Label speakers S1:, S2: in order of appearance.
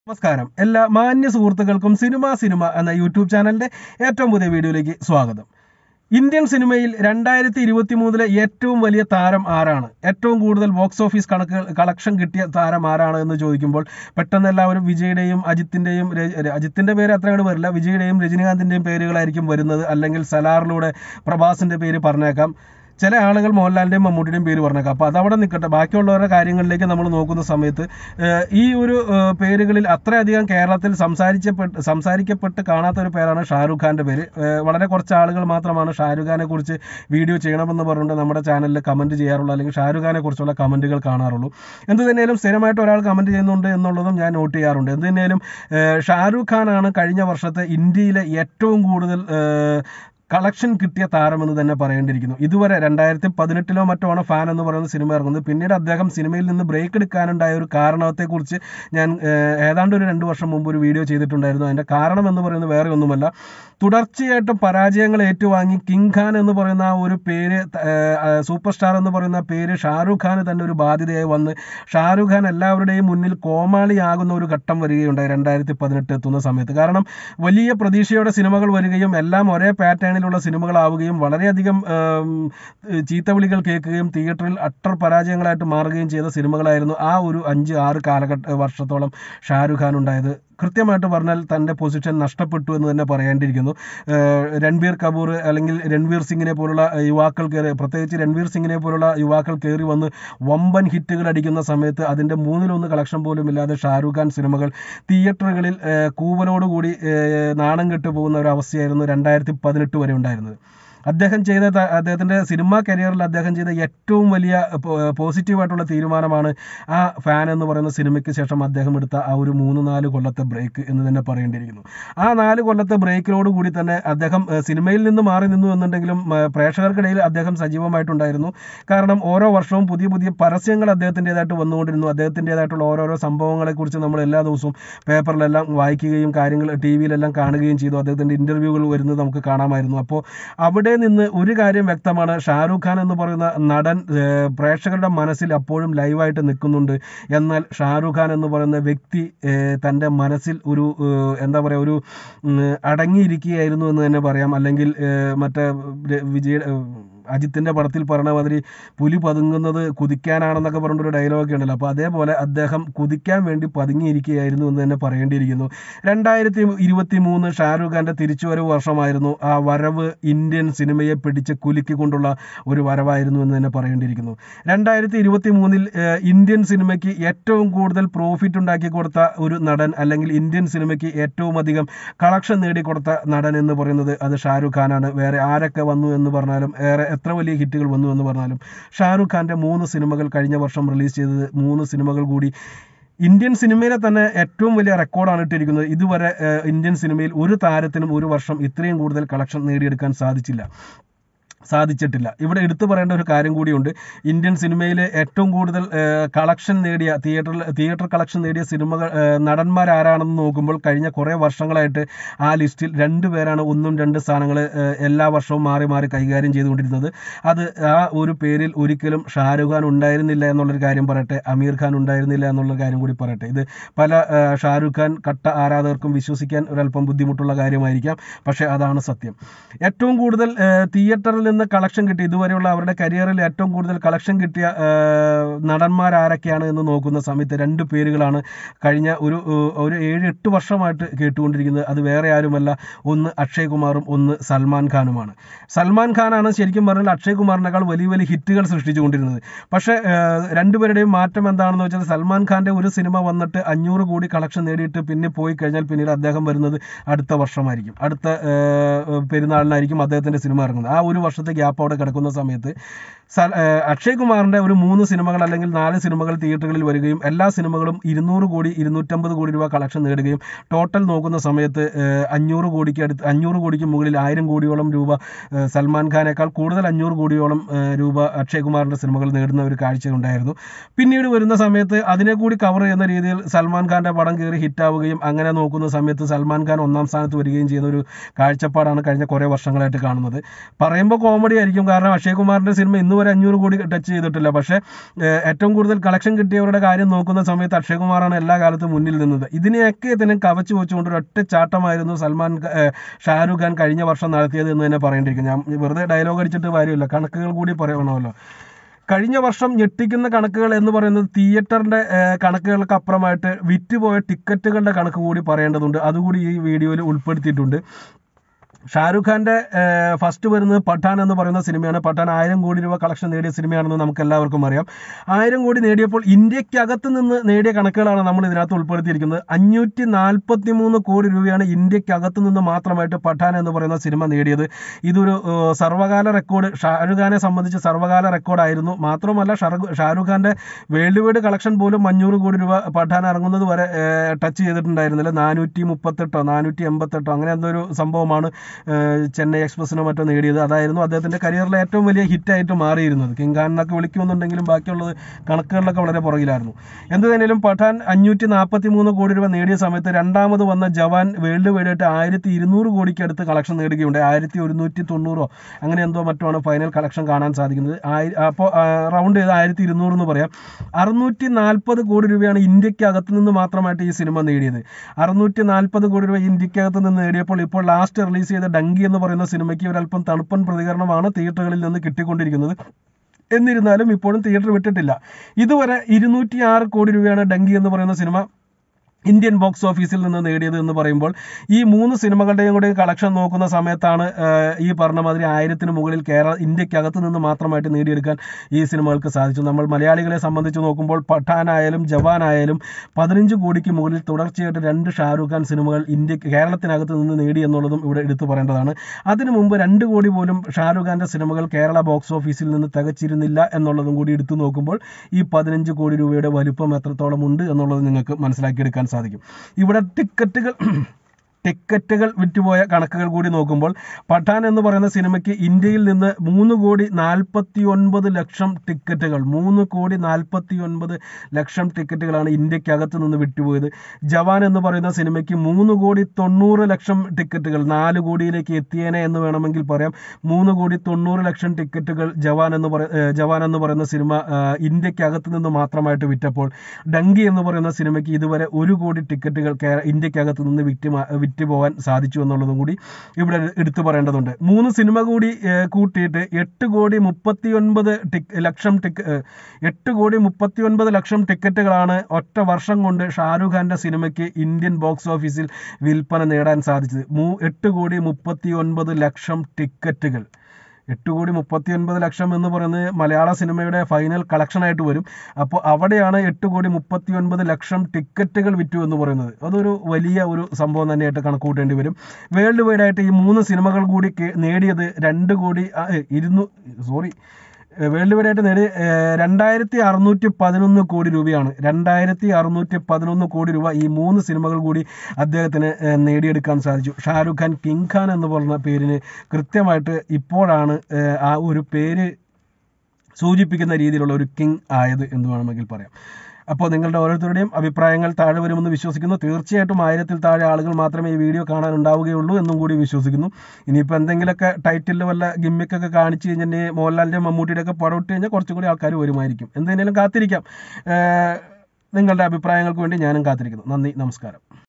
S1: നമസ്കാരം എല്ലാ മാന്യ സുഹൃത്തുക്കൾക്കും സിനിമ എന്ന യൂട്യൂബ് ചാനലിന്റെ ഏറ്റവും പുതിയ വീഡിയോയിലേക്ക് സ്വാഗതം. ഇന്ത്യൻ സിനിമയിൽ 2023 ഏറ്റവും വലിയ താരം ആരാണ്, ഏറ്റവും കൂടുതൽ ബോക്സ് ഓഫീസ് കളക്ഷൻ കിട്ടിയ താരം ആരാണ് എന്ന് ചോദിക്കുമ്പോൾ പെട്ടെന്ന് എല്ലാവരും വിജയുടെയും അജിത്തിന്റെ പേര് അത്രയോട് വരില്ല, വിജയുടെയും രജനീകാന്തിന്റെയും പേരുകളായിരിക്കും വരുന്നത്. അല്ലെങ്കിൽ സലാറിലൂടെ പ്രഭാസിന്റെ പേര് പറഞ്ഞേക്കാം, ചില ആളുകൾ മോഹൻലാലിന്റെയും മമ്മൂട്ടിയുടെയും പേര് പറഞ്ഞേക്കാം. അപ്പോൾ അതവിടെ നിൽക്കട്ടെ. ബാക്കിയുള്ളവരുടെ കാര്യങ്ങളിലേക്ക് നമ്മൾ നോക്കുന്ന സമയത്ത് ഈ ഒരു പേരുകളിൽ അത്രയധികം കേരളത്തിൽ സംസാരിക്കപ്പെട്ട് കാണാത്ത ഒരു പേരാണ് ഷാരൂഖ് ഖാന്റെ പേര്. വളരെ കുറച്ച് ആളുകൾ മാത്രമാണ് ഷാരൂഖ് ഖാനെ കുറിച്ച് വീഡിയോ ചെയ്യണമെന്ന് പറഞ്ഞുകൊണ്ട് നമ്മുടെ ചാനലിൽ കമന്റ് ചെയ്യാറുള്ളൂ, അല്ലെങ്കിൽ ഷാരൂഖ് ഖാനെ കുറിച്ചുള്ള കമന്റുകൾ കാണാറുള്ളൂ. എന്ത് തന്നെയാലും സ്ഥിരമായിട്ട് ഒരാൾ കമന്റ് ചെയ്യുന്നുണ്ട് എന്നുള്ളതും ഞാൻ നോട്ട് ചെയ്യാറുണ്ട്. എന്ത് തന്നെയാലും ഷാരൂഖ് ഖാനാണ് കഴിഞ്ഞ വർഷത്തെ ഇന്ത്യയിലെ ഏറ്റവും കൂടുതൽ കളക്ഷൻ കിട്ടിയ താരമെന്ന് തന്നെ പറയേണ്ടിയിരിക്കുന്നു. ഇതുവരെ 2018 മറ്റോ ആണ് ഫാൻ എന്ന് പറയുന്ന സിനിമ ഇറങ്ങുന്നത്. പിന്നീട് അദ്ദേഹം സിനിമയിൽ നിന്ന് ബ്രേക്ക് എടുക്കാനുണ്ടായ ഒരു കാരണത്തെക്കുറിച്ച് ഞാൻ ഏതാണ്ട് ഒരു 2 വർഷം മുമ്പ് ഒരു വീഡിയോ ചെയ്തിട്ടുണ്ടായിരുന്നു. അതിൻ്റെ കാരണം എന്ന് പറയുന്നത് വേറെ ഒന്നുമല്ല, തുടർച്ചയായിട്ട് പരാജയങ്ങൾ ഏറ്റുവാങ്ങി കിങ് ഖാൻ എന്ന് പറയുന്ന ആ ഒരു പേര്, സൂപ്പർ സ്റ്റാർ എന്ന് പറയുന്ന പേര് ഷാരൂഖ് ഖാന് തന്നെ ഒരു ബാധ്യതയായി വന്ന് ഷാരൂഖ് ഖാൻ എല്ലാവരുടെയും മുന്നിൽ കോമാളിയാകുന്ന ഒരു ഘട്ടം വരികയുണ്ടായി 2018 എത്തുന്ന സമയത്ത്. കാരണം വലിയ പ്രതീക്ഷയോടെ സിനിമകൾ വരികയും എല്ലാം ഒരേ പാറ്റേണിലുള്ള സിനിമകളാവുകയും വളരെയധികം ചീത്തവിളികൾ കേൾക്കുകയും തിയേറ്ററിൽ അട്ടർ പരാജയങ്ങളായിട്ട് മാറുകയും ചെയ്ത സിനിമകളായിരുന്നു ആ ഒരു 5-6 വർഷത്തോളം ഷാരൂഖ് ഖാൻ ഉണ്ടായത്. കൃത്യമായിട്ട് പറഞ്ഞാൽ തൻ്റെ പൊസിഷൻ നഷ്ടപ്പെട്ടു എന്ന് തന്നെ പറയേണ്ടിയിരിക്കുന്നു. രൺബീർ കപൂർ അല്ലെങ്കിൽ രൺവീർ സിംഗിനെ പോലുള്ള യുവാക്കൾ പ്രത്യേകിച്ച് രൺവീർ സിംഗിനെ പോലുള്ള യുവാക്കൾ കയറി വന്ന് വമ്പൻ ഹിറ്റുകൾ അടിക്കുന്ന സമയത്ത് അതിൻ്റെ 1/3 കളക്ഷൻ പോലും ഇല്ലാതെ ഷാരൂഖ് ഖാൻ സിനിമകൾ തിയേറ്ററുകളിൽ കൂവലോടുകൂടി നാണം കെട്ടു പോകുന്ന ഒരു അവസ്ഥയായിരുന്നു 2018 വരെ ഉണ്ടായിരുന്നത്. അദ്ദേഹത്തിൻ്റെ സിനിമാ കരിയറിൽ അദ്ദേഹം ചെയ്ത ഏറ്റവും വലിയ പോസിറ്റീവായിട്ടുള്ള തീരുമാനമാണ് ആ ഫാൻ എന്ന് പറയുന്ന സിനിമയ്ക്ക് ശേഷം അദ്ദേഹം എടുത്ത ആ ഒരു 3-4 കൊല്ലത്തെ ബ്രേക്ക് എന്ന് തന്നെ പറയേണ്ടിയിരിക്കുന്നു. ആ 4 കൊല്ലത്തെ ബ്രേക്കിനോട് കൂടി തന്നെ അദ്ദേഹം സിനിമയിൽ നിന്ന് മാറി നിന്നു എന്നുണ്ടെങ്കിലും പ്രേക്ഷകർക്കിടയിൽ അദ്ദേഹം സജീവമായിട്ടുണ്ടായിരുന്നു. കാരണം ഓരോ വർഷവും പുതിയ പുതിയ പരസ്യങ്ങൾ അദ്ദേഹത്തിൻ്റെതായിട്ട് വന്നുകൊണ്ടിരുന്നു. അദ്ദേഹത്തിൻ്റെതായിട്ടുള്ള ഓരോരോ സംഭവങ്ങളെക്കുറിച്ച് നമ്മൾ എല്ലാ ദിവസവും പേപ്പറിലെല്ലാം വായിക്കുകയും കാര്യങ്ങൾ TV-യിലെല്ലാം കാണുകയും ചെയ്തു. അദ്ദേഹത്തിൻ്റെ ഇൻ്റർവ്യൂകൾ വരുന്നത് നമുക്ക് കാണാമായിരുന്നു. അപ്പോൾ അവിടെ നിന്ന് ഒരു കാര്യം വ്യക്തമാണ്, ഷാരൂഖ് ഖാൻ എന്ന് പറയുന്ന നടൻ പ്രേക്ഷകരുടെ മനസ്സിൽ അപ്പോഴും ലൈവായിട്ട് നിൽക്കുന്നുണ്ട്. എന്നാൽ ഷാരൂഖ് ഖാൻ എന്ന് പറയുന്ന വ്യക്തി തൻ്റെ മനസ്സിൽ ഒരു എന്താ പറയുക, ഒരു അടങ്ങിയിരിക്കുകയായിരുന്നു എന്ന് തന്നെ പറയാം. അല്ലെങ്കിൽ മറ്റേ അജിത്തിൻ്റെ പടത്തിൽ പറഞ്ഞ മാതിരി പുലി പതുങ്ങുന്നത് കുതിക്കാനാണെന്നൊക്കെ പറഞ്ഞൊരു ഡയലോഗൊക്കെ ഉണ്ടല്ലോ. അപ്പോൾ അതേപോലെ അദ്ദേഹം കുതിക്കാൻ വേണ്ടി പതുങ്ങിയിരിക്കുകയായിരുന്നു എന്ന് തന്നെ പറയേണ്ടിയിരിക്കുന്നു. 2023 ഷാരൂഖ് ഖാൻ്റെ തിരിച്ചുവരവ് വർഷമായിരുന്നു. ആ വരവ് ഇന്ത്യൻ സിനിമയെ പിടിച്ച് കുലുക്കിക്കൊണ്ടുള്ള ഒരു വരവായിരുന്നു എന്ന് തന്നെ പറയേണ്ടിയിരിക്കുന്നു. 2023 ഇന്ത്യൻ സിനിമയ്ക്ക് ഏറ്റവും കൂടുതൽ പ്രോഫിറ്റ് ഉണ്ടാക്കി കൊടുത്ത ഒരു നടൻ, അല്ലെങ്കിൽ ഇന്ത്യൻ സിനിമയ്ക്ക് ഏറ്റവും അധികം കളക്ഷൻ നേടിക്കൊടുത്ത നടൻ എന്ന് പറയുന്നത് അത് ഷാരൂഖ് ഖാനാണ്. വേറെ ആരൊക്കെ വന്നു എന്ന് പറഞ്ഞാലും, എത്ര വലിയ ഹിറ്റുകൾ വന്നു എന്ന് പറഞ്ഞാലും, ഷാരൂഖ് ഖാൻ്റെ 3 സിനിമകൾ കഴിഞ്ഞ വർഷം റിലീസ് ചെയ്തത് 3 സിനിമകൾ കൂടി ഇന്ത്യൻ സിനിമയിലെ തന്നെ ഏറ്റവും വലിയ റെക്കോർഡാണ് ഇട്ടിരിക്കുന്നത്. ഇതുവരെ ഇന്ത്യൻ സിനിമയിൽ ഒരു താരത്തിനും ഒരു വർഷം ഇത്രയും കൂടുതൽ കളക്ഷൻ നേടിയെടുക്കാൻ സാധിച്ചിട്ടില്ല. ഇവിടെ എടുത്തു പറയേണ്ട ഒരു കാര്യം കൂടിയുണ്ട്. ഇന്ത്യൻ സിനിമയിൽ ഏറ്റവും കൂടുതൽ കളക്ഷൻ നേടിയ തിയേറ്റർ കളക്ഷൻ നേടിയ നടന്മാരാരാണെന്ന് നോക്കുമ്പോൾ കഴിഞ്ഞ കുറേ വർഷങ്ങളായിട്ട് ആ ലിസ്റ്റിൽ 2 പേരാണ് 1-2 സ്ഥാനങ്ങൾ എല്ലാ വർഷവും മാറി മാറി കൈകാര്യം ചെയ്തുകൊണ്ടിരുന്നത്. അത് ആ ഒരു പേരിൽ ഒരിക്കലും ഷാരൂഖ് ഖാൻ ഉണ്ടായിരുന്നില്ല എന്നുള്ളൊരു കാര്യം പറയട്ടെ, അമീർ ഖാൻ ഉണ്ടായിരുന്നില്ല എന്നുള്ളൊരു കാര്യം കൂടി പറയട്ടെ. ഇത് പല ഷാരൂഖ് ഖാൻ കട്ട ആരാധകർക്കും വിശ്വസിക്കാൻ ഒരല്പം ബുദ്ധിമുട്ടുള്ള കാര്യമായിരിക്കാം, പക്ഷേ അതാണ് സത്യം. ഏറ്റവും കൂടുതൽ തിയേറ്ററിൽ നിന്ന് കളക്ഷൻ കിട്ടി, ഇതുവരെയുള്ള അവരുടെ കരിയറിൽ ഏറ്റവും കൂടുതൽ കളക്ഷൻ കിട്ടിയ നടന്മാരാരൊക്കെയാണ് എന്ന് നോക്കുന്ന സമയത്ത് 2 പേരുകളാണ് കഴിഞ്ഞ ഒരു 7-8 വർഷമായിട്ട് കേട്ടുകൊണ്ടിരിക്കുന്നത്. അത് വേറെ ആരുമല്ല, ഒന്ന് അക്ഷയ് കുമാറും ഒന്ന് സൽമാൻ ഖാനുമാണ്. സൽമാൻ ഖാനാണ് ശരിക്കും പറഞ്ഞാൽ അക്ഷയ് കുമാറിനേക്കാൾ വലിയ വലിയ ഹിറ്റുകൾ സൃഷ്ടിച്ചുകൊണ്ടിരുന്നത്. പക്ഷേ 2 പേരുടെയും മാറ്റം എന്താണെന്ന് വെച്ചാൽ, സൽമാൻ ഖാൻ്റെ ഒരു സിനിമ വന്നിട്ട് 500 കോടി കളക്ഷൻ നേടിയിട്ട് പിന്നെ പോയി കഴിഞ്ഞാൽ പിന്നീട് അദ്ദേഹം വരുന്നത് അടുത്ത വർഷമായിരിക്കും, അടുത്ത പെരുന്നാളിനായിരിക്കും അദ്ദേഹത്തിൻ്റെ സിനിമ ഇറങ്ങുന്നത്. ആ ഒരു വർഷത്തെ ഗ്യാപ്പ് അവിടെ കിടക്കുന്ന സമയത്ത് അക്ഷയ് കുമാറിൻ്റെ ഒരു 3 സിനിമകൾ അല്ലെങ്കിൽ 4 സിനിമകൾ തിയേറ്ററുകളിൽ വരികയും എല്ലാ സിനിമകളും 200 കോടി 250 കോടി രൂപ കളക്ഷൻ നേടുകയും ടോട്ടൽ നോക്കുന്ന സമയത്ത് 500 കോടിക്ക് മുകളിൽ 1000 കോടിയോളം രൂപ സൽമാൻ ഖാനേക്കാൾ കൂടുതൽ 500 കോടിയോളം രൂപ അക്ഷയ് കുമാറിൻ്റെ സിനിമകൾ നേടുന്ന ഒരു കാഴ്ച ഉണ്ടായിരുന്നു. പിന്നീട് വരുന്ന സമയത്ത് അതിനെ കൂടി കവർ ചെയ്യുന്ന രീതിയിൽ സൽമാൻ ഖാൻ്റെ പടം കയറി ഹിറ്റാവുകയും അങ്ങനെ നോക്കുന്ന സമയത്ത് സൽമാൻ ഖാൻ 1-ാം സ്ഥാനത്ത് വരികയും ചെയ്യുന്ന ഒരു കാഴ്ചപ്പാടാണ് കഴിഞ്ഞ കുറേ വർഷങ്ങളായിട്ട് കാണുന്നത്. പറയുമ്പോൾ കോമഡി ആയിരിക്കും, കാരണം അക്ഷയ് കുമാറിൻ്റെ സിനിമ ഇന്ന് ഇതുവരെ 500 കോടി ടച്ച് ചെയ്തിട്ടില്ല. പക്ഷേ ഏറ്റവും കൂടുതൽ കളക്ഷൻ കിട്ടിയവരുടെ കാര്യം നോക്കുന്ന സമയത്ത് അക്ഷയ് കുമാറാണ് എല്ലാ കാലത്തും മുന്നിൽ നിന്നത്. ഇതിനെയൊക്കെ തന്നെ കവച്ചു വെച്ചുകൊണ്ട് ഒരൊറ്റ ചാട്ടമായിരുന്നു ഷാരൂഖ് ഖാൻ കഴിഞ്ഞ വർഷം നടത്തിയത് എന്ന് തന്നെ പറയേണ്ടിയിരിക്കും. ഞാൻ വെറുതെ ഡയലോഗ് അടിച്ചിട്ട് കാര്യമില്ല, കണക്കുകൾ കൂടി പറയണമല്ലോ. കഴിഞ്ഞ വർഷം ഞെട്ടിക്കുന്ന കണക്കുകൾ എന്ന് പറയുന്നത് തിയേറ്ററിൻ്റെ കണക്കുകൾക്ക് അപ്പുറമായിട്ട് വിറ്റുപോയ ടിക്കറ്റുകളുടെ കണക്ക് കൂടി പറയേണ്ടതുണ്ട്. അതുകൂടി ഈ വീഡിയോയിൽ ഉൾപ്പെടുത്തിയിട്ടുണ്ട്. ഷാരൂഖ് ഖാൻ്റെ ഫസ്റ്റ് വരുന്നത് പഠാൻ എന്ന് പറയുന്ന സിനിമയാണ്. പഠാൻ 1000 കോടി രൂപ കളക്ഷൻ നേടിയ സിനിമയാണെന്ന് നമുക്ക് എല്ലാവർക്കും അറിയാം. 1000 കോടി നേടിയപ്പോൾ ഇന്ത്യക്കകത്ത് നിന്ന് നേടിയ കണക്കുകളാണ് നമ്മൾ ഇതിനകത്ത് ഉൾപ്പെടുത്തിയിരിക്കുന്നത്. 543 കോടി രൂപയാണ് ഇന്ത്യക്കകത്ത് നിന്ന് മാത്രമായിട്ട് പഠാൻ എന്ന് പറയുന്ന സിനിമ നേടിയത്. ഇതൊരു സർവ്വകാല റെക്കോർഡ്, ഷാരൂഖ് ഖാനെ സംബന്ധിച്ച് സർവ്വകാല റെക്കോർഡായിരുന്നു. മാത്രമല്ല ഷാരൂഖ് ഖാൻ്റെ വേൾഡ് വൈഡ് കളക്ഷൻ പോലും 500 കോടി രൂപ പഠാൻ ഇറങ്ങുന്നത് വരെ ടച്ച് ചെയ്തിട്ടുണ്ടായിരുന്നില്ല. 438 488 അങ്ങനെ എന്തൊരു സംഭവമാണ് ചെന്നൈ എക്സ്പ്രസിനോ മറ്റോ നേടിയത്. അതായിരുന്നു അദ്ദേഹത്തിൻ്റെ കരിയറിലെ ഏറ്റവും വലിയ ഹിറ്റായിട്ട് മാറിയിരുന്നത്. കിങ് ഖാൻ എന്നൊക്കെ വിളിക്കുമെന്നുണ്ടെങ്കിലും ബാക്കിയുള്ളത് കണക്കുകളിലൊക്കെ വളരെ പുറകിലായിരുന്നു. എന്ത് തന്നെയാലും പഠാൻ 543 കോടി രൂപ നേടിയ സമയത്ത് രണ്ടാമത് വന്ന ജവാൻ വേൾഡ് വൈഡായിട്ട് 1200 കോടിക്ക് അടുത്ത് കളക്ഷൻ നേടുകയുണ്ട്. 1190 അങ്ങനെ എന്തോ മറ്റുമാണ് ഫൈനൽ കളക്ഷൻ കാണാൻ സാധിക്കുന്നത്. അപ്പോൾ റൗണ്ട് ചെയ്ത് 1200 എന്ന് പറയാം. 640 കോടി രൂപയാണ് ഇന്ത്യക്കകത്ത് നിന്ന് മാത്രമായിട്ട് ഈ സിനിമ നേടിയത്. 640 കോടി രൂപ ഇന്ത്യക്കകത്ത് നിന്ന് നേടിയപ്പോൾ ഇപ്പോൾ ലാസ്റ്റ് റിലീസ് ചെയ്ത ഡങ്കി എന്ന് പറയുന്ന സിനിമയ്ക്ക് ഒരല്പം തണുപ്പൻ പ്രതികരണമാണ് തിയേറ്ററുകളിൽ നിന്ന് കിട്ടിക്കൊണ്ടിരിക്കുന്നത്. എന്നിരുന്നാലും ഇപ്പോഴും തിയേറ്റർ വിട്ടിട്ടില്ല. ഇതുവരെ 206 കോടി രൂപയാണ് ഡങ്കി എന്ന് പറയുന്ന സിനിമ ഇന്ത്യൻ ബോക്സ് ഓഫീസിൽ നിന്ന് നേടിയത് എന്ന് പറയുമ്പോൾ ഈ 3 സിനിമകളുടെയും കൂടെ കളക്ഷൻ നോക്കുന്ന സമയത്താണ് ഈ പറഞ്ഞ മാതിരി 1000-ന് മുകളിൽ ഇന്ത്യക്കകത്ത് നിന്ന് മാത്രമായിട്ട് നേടിയെടുക്കാൻ ഈ സിനിമകൾക്ക് സാധിച്ചു. നമ്മൾ മലയാളികളെ സംബന്ധിച്ച് നോക്കുമ്പോൾ പഠാനായാലും ജവാനായാലും 15 കോടിക്ക് മുകളിൽ തുടർച്ചയായിട്ട് 2 ഷാരൂഖ് ഖാൻ സിനിമകൾ കേരളത്തിനകത്ത് നിന്ന് നേടി എന്നുള്ളതും ഇവിടെ എടുത്തു പറയേണ്ടതാണ്. അതിനു മുമ്പ് 2 കോടി പോലും ഷാരൂഖ് ഖാൻ്റെ സിനിമകൾ കേരള ബോക്സ് ഓഫീസിൽ നിന്ന് തികച്ചിരുന്നില്ല എന്നുള്ളതും കൂടി എടുത്തു നോക്കുമ്പോൾ ഈ 15 കോടി രൂപയുടെ വലുപ്പം എത്രത്തോളം ഉണ്ട് എന്നുള്ളത് നിങ്ങൾക്ക് മനസ്സിലാക്കിയെടുക്കാൻ സാധിക്കും. ഇവിടെ ടിക്കറ്റുകൾ വിറ്റുപോയ കണക്കുകൾ കൂടി നോക്കുമ്പോൾ പഠാൻ എന്ന് പറയുന്ന സിനിമയ്ക്ക് ഇന്ത്യയിൽ നിന്ന് 3,49 ലക്ഷം ടിക്കറ്റുകൾ 3,49 ലക്ഷം ടിക്കറ്റുകളാണ് ഇന്ത്യക്കകത്ത് നിന്ന് വിറ്റുപോയത്. ജവാൻ എന്ന് പറയുന്ന സിനിമയ്ക്ക് 3,90 ലക്ഷം ടിക്കറ്റുകൾ 4 കോടിയിലേക്ക് എത്തിയേനെ എന്ന് വേണമെങ്കിൽ പറയാം. 3,90 ലക്ഷം ടിക്കറ്റുകൾ ജവാൻ എന്ന് പറയുന്ന സിനിമ ഇന്ത്യക്കകത്ത് നിന്ന് മാത്രമായിട്ട് വിറ്റപ്പോൾ ഡങ്കി എന്ന് പറയുന്ന സിനിമയ്ക്ക് ഇതുവരെ 1 കോടി ടിക്കറ്റുകൾ ഇന്ത്യക്കകത്ത് നിന്ന് വിറ്റുപോകാൻ സാധിച്ചു എന്നുള്ളതും കൂടി ഇവിടെ എടുത്തു പറയേണ്ടതുണ്ട്. 3 സിനിമ കൂടി കൂട്ടിയിട്ട് 8,39 ലക്ഷം ടിക്കറ്റുകളാണ് ഒറ്റ വർഷം കൊണ്ട് ഷാരൂഖ് ഖാൻ്റെ സിനിമയ്ക്ക് ഇന്ത്യൻ ബോക്സ് ഓഫീസിൽ വിൽപ്പന നേടാൻ സാധിച്ചത്. 8,39 ലക്ഷം ടിക്കറ്റുകൾ. 8,39 ലക്ഷം എന്ന് പറയുന്നത് മലയാള സിനിമയുടെ ഫൈനൽ കളക്ഷനായിട്ട് വരും. അപ്പോൾ അവിടെയാണ് 8,39 ലക്ഷം ടിക്കറ്റുകൾ വിറ്റു എന്ന് പറയുന്നത്. അതൊരു വലിയ ഒരു സംഭവം തന്നെയായിട്ട് കണക്ക് കൂട്ടേണ്ടി വരും. വേൾഡ് വൈഡായിട്ട് ഈ 3 സിനിമകൾ കൂടി നേടിയത് വേൾഡ് വൈഡായിട്ട് നേടി 2,611 കോടി രൂപയാണ്. 2,611 കോടി രൂപ ഈ 3 സിനിമകൾ കൂടി അദ്ദേഹത്തിന് നേടിയെടുക്കാൻ സാധിച്ചു. ഷാരൂഖ് ഖാൻ കിങ് ഖാൻ എന്ന് പറഞ്ഞ പേരിന് കൃത്യമായിട്ട് ഇപ്പോഴാണ് ആ ഒരു പേര് സൂചിപ്പിക്കുന്ന രീതിയിലുള്ള ഒരു കിങ് ആയത് എന്ന് വേണമെങ്കിൽ പറയാം. അപ്പോൾ നിങ്ങളുടെ ഓരോരുത്തരുടെയും അഭിപ്രായങ്ങൾ താഴെ വരുമെന്ന് വിശ്വസിക്കുന്നു. തീർച്ചയായിട്ടും 1000-ൽ താഴെ ആളുകൾ മാത്രമേ ഈ വീഡിയോ കാണാനുണ്ടാവുകയുള്ളൂ എന്നും കൂടി വിശ്വസിക്കുന്നു. ഇനിയിപ്പോൾ എന്തെങ്കിലുമൊക്കെ ടൈറ്റിൽ വല്ല ഗിമ്മിക്കൊക്കെ കാണിച്ച് കഴിഞ്ഞാൽ മോഹൻലാലിൻ്റെ മമ്മൂട്ടിയുടെ ഒക്കെ പടം ഇട്ട് കഴിഞ്ഞാൽ കുറച്ചും കൂടി ആൾക്കാർ വരുമായിരിക്കും. എന്തെങ്കിലും കാത്തിരിക്കാം. നിങ്ങളുടെ അഭിപ്രായങ്ങൾക്ക് വേണ്ടി ഞാനും കാത്തിരിക്കുന്നു. നന്ദി, നമസ്കാരം.